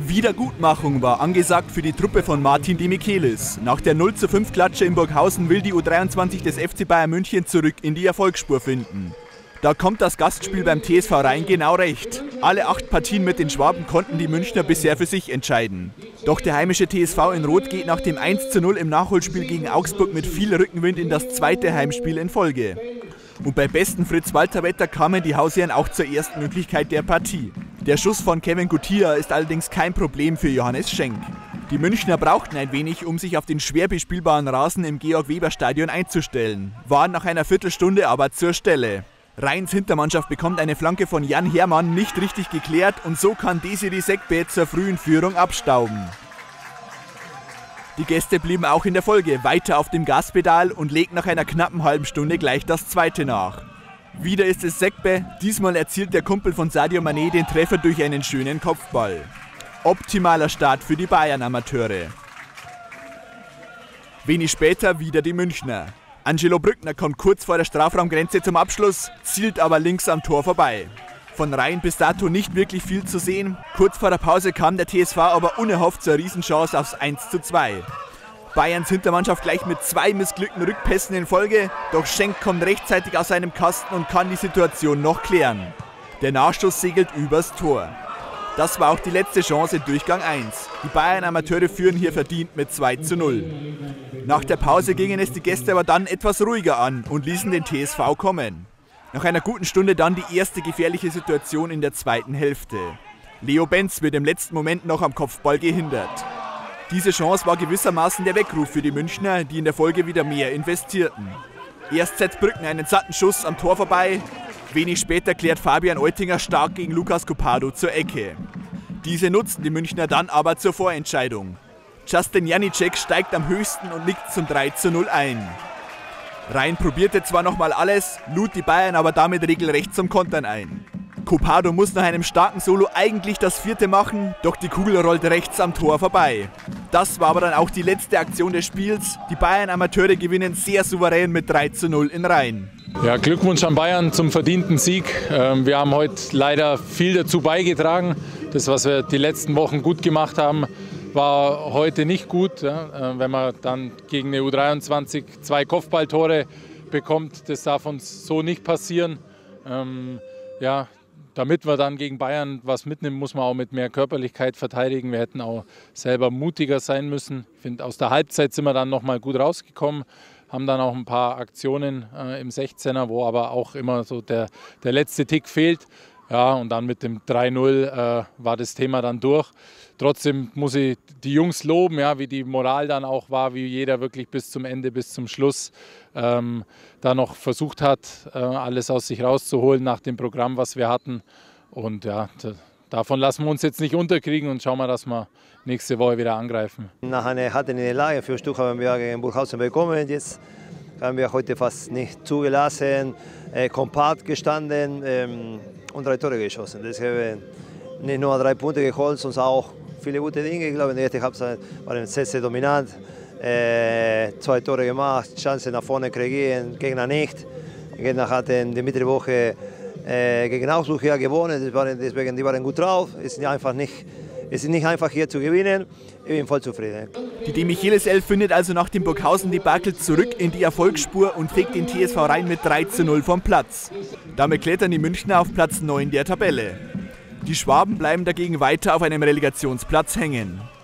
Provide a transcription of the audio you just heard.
Wiedergutmachung war angesagt für die Truppe von Martin de Michelis. Nach der 0:5 Klatsche in Burghausen will die U23 des FC Bayern München zurück in die Erfolgsspur finden. Da kommt das Gastspiel beim TSV Rhein genau recht. Alle 8 Partien mit den Schwaben konnten die Münchner bisher für sich entscheiden. Doch der heimische TSV in Rot geht nach dem 1:0 im Nachholspiel gegen Augsburg mit viel Rückenwind in das zweite Heimspiel in Folge. Und bei bestem Fritz-Walter-Wetter kamen die Hausherren auch zur ersten Möglichkeit der Partie. Der Schuss von Kevin Gutierrez ist allerdings kein Problem für Johannes Schenk. Die Münchner brauchten ein wenig, um sich auf den schwer bespielbaren Rasen im Georg-Weber-Stadion einzustellen, waren nach einer Viertelstunde aber zur Stelle. Rheins Hintermannschaft bekommt eine Flanke von Jan Herrmann nicht richtig geklärt und so kann Desiree Segbe zur frühen Führung abstauben. Die Gäste blieben auch in der Folge weiter auf dem Gaspedal und legten nach einer knappen halben Stunde gleich das zweite nach. Wieder ist es Segbe, diesmal erzielt der Kumpel von Sadio Mané den Treffer durch einen schönen Kopfball. Optimaler Start für die Bayern-Amateure. Wenig später wieder die Münchner. Angelo Brückner kommt kurz vor der Strafraumgrenze zum Abschluss, zielt aber links am Tor vorbei. Von Rhein bis dato nicht wirklich viel zu sehen. Kurz vor der Pause kam der TSV aber unerhofft zur Riesenchance aufs 1:2. Bayerns Hintermannschaft gleich mit 2 missglückten Rückpässen in Folge, doch Schenk kommt rechtzeitig aus seinem Kasten und kann die Situation noch klären. Der Nachschuss segelt übers Tor. Das war auch die letzte Chance in Durchgang 1. Die Bayern-Amateure führen hier verdient mit 2:0. Nach der Pause gingen es die Gäste aber dann etwas ruhiger an und ließen den TSV kommen. Nach einer guten Stunde dann die erste gefährliche Situation in der zweiten Hälfte. Leo Benz wird im letzten Moment noch am Kopfball gehindert. Diese Chance war gewissermaßen der Weckruf für die Münchner, die in der Folge wieder mehr investierten. Erst setzt Brückner einen satten Schuss am Tor vorbei. Wenig später klärt Fabian Eutinger stark gegen Lucas Copado zur Ecke. Diese nutzten die Münchner dann aber zur Vorentscheidung. Justin Janicek steigt am höchsten und liegt zum 3:0 ein. Rhein probierte zwar nochmal alles, lud die Bayern aber damit regelrecht zum Kontern ein. Copado muss nach einem starken Solo eigentlich das 4. machen, doch die Kugel rollt rechts am Tor vorbei. Das war aber dann auch die letzte Aktion des Spiels. Die Bayern-Amateure gewinnen sehr souverän mit 3:0 in Rhein. Ja, Glückwunsch an Bayern zum verdienten Sieg. Wir haben heute leider viel dazu beigetragen. Das, was wir die letzten Wochen gut gemacht haben, war heute nicht gut. Wenn man dann gegen eine U23 2 Kopfballtore bekommt, das darf uns so nicht passieren. Damit wir dann gegen Bayern was mitnehmen, muss man auch mit mehr Körperlichkeit verteidigen. Wir hätten auch selber mutiger sein müssen. Ich finde, aus der Halbzeit sind wir dann noch mal gut rausgekommen, haben dann auch ein paar Aktionen im 16er, wo aber auch immer so der letzte Tick fehlt. Ja, und dann mit dem 3:0 war das Thema dann durch. Trotzdem muss ich die Jungs loben, ja, wie die Moral dann auch war, wie jeder wirklich bis zum Ende, bis zum Schluss da noch versucht hat, alles aus sich rauszuholen nach dem Programm, was wir hatten. Und ja, davon lassen wir uns jetzt nicht unterkriegen und schauen wir, dass wir nächste Woche wieder angreifen. Nach einer harten Niederlage für Stück haben wir gegen Burghausen bekommen. Jetzt haben wir heute fast nicht zugelassen, kompakt gestanden und 3 Tore geschossen. Deshalb nicht nur 3 Punkte geholt, sondern auch viele gute Dinge. Ich glaube, in der ersten Halbzeit waren sehr, sehr dominant. 2 Tore gemacht, Chancen nach vorne kreieren, Gegner nicht. Gegner hatten die Mittelwoche gegen Augsburg hier gewonnen, deswegen die waren gut drauf. Es ist nicht einfach hier zu gewinnen. Ich bin voll zufrieden. Die de Michelis Elf findet also nach dem Burghausen-Debakel zurück in die Erfolgsspur und fegt den TSV Rhein mit 3:0 vom Platz. Damit klettern die Münchner auf Platz 9 der Tabelle. Die Schwaben bleiben dagegen weiter auf einem Relegationsplatz hängen.